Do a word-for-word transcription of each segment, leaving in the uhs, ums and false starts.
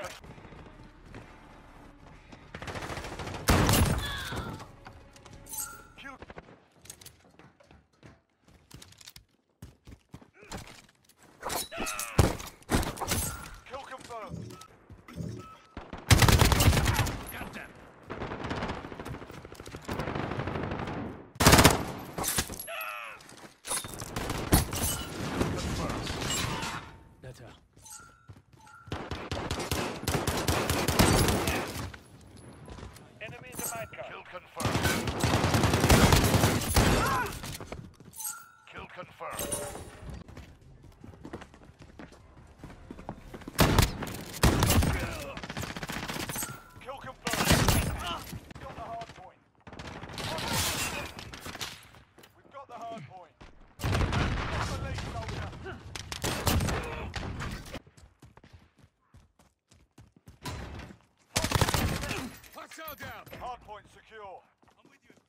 Hardpoint secure. I'm with you.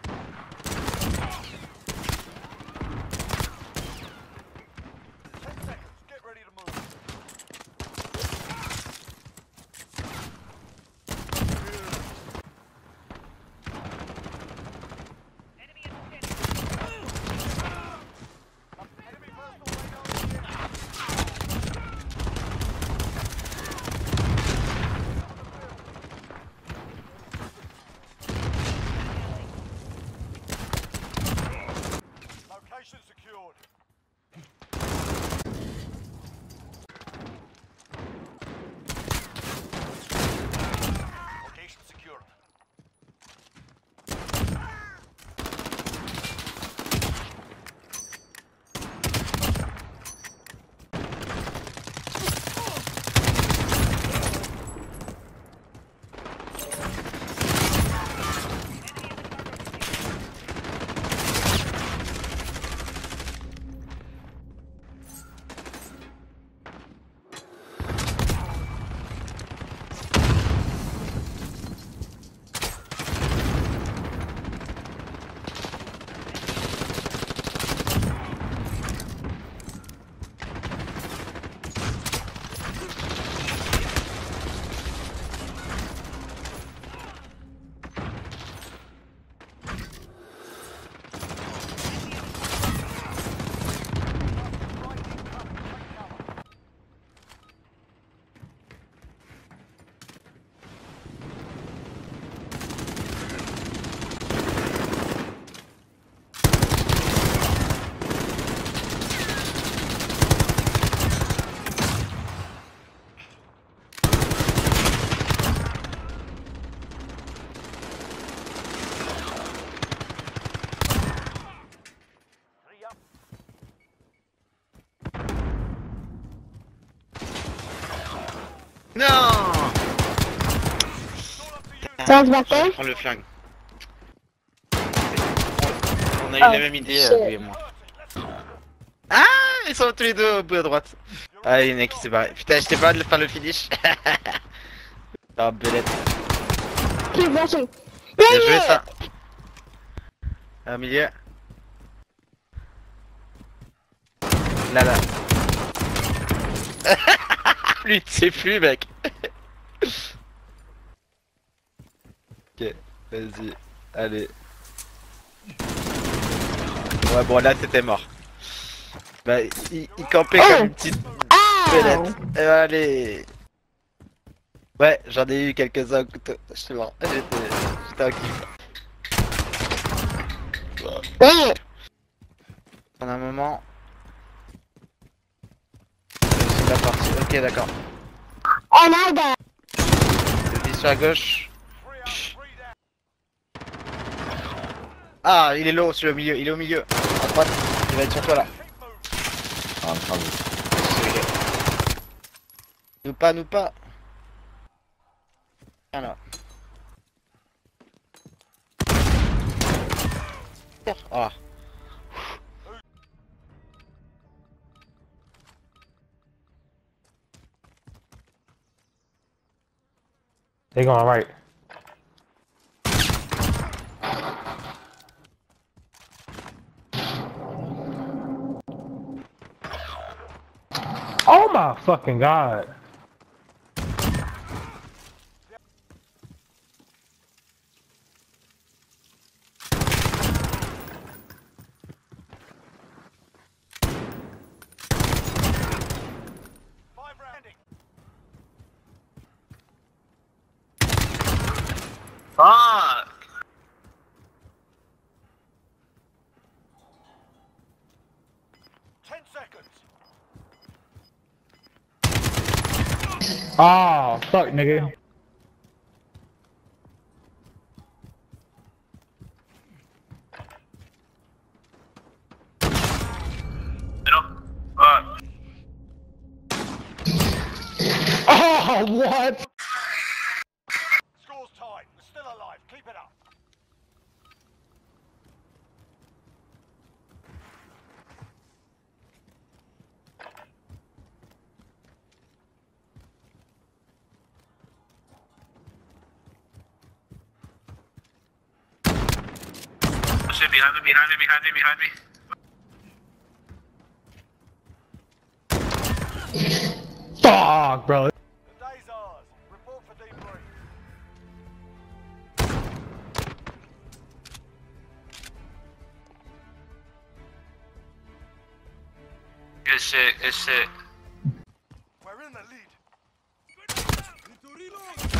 ten seconds. Non. Ça se battait? Je prends le flingue. On a eu Oh, la même idée, shit. euh, lui et moi. Ah, ils sont tous les deux au bout à droite. Ah, il y en a qui s'est barré. Putain, j'étais pas de faire le finish. Ah, belette. Keep rushing. Bien joué ça. Au milieu. Là, là. Lui, tu sais plus, mec. Ok, vas-y. Allez. Ouais, bon, là, t'étais mort. Bah, il, il campait comme une petite belette. Et allez. Ouais, j'en ai eu quelques-uns au couteau. J'étais mort. J'étais j'étais en kiff. Ouais. En un moment. C'est la partie. Ok, d'accord. On a de... Je vis sur la gauche. Ah, il est low sur le milieu. Il est au milieu. À droite. Il va être sur toi là. Ah, bravo. Nous pas, nous pas. Viens là. Ah. They going right. Oh my fucking god. Fuck. Ten seconds. Oh, fuck, nigga. Oh, what? Score's tied. We're still alive. Keep it up. Shit, behind me, behind me, behind me, behind me. Fuck, bro. The day's ours. Report for debrief. Good shit, good shit. We're in the lead. Need to reload.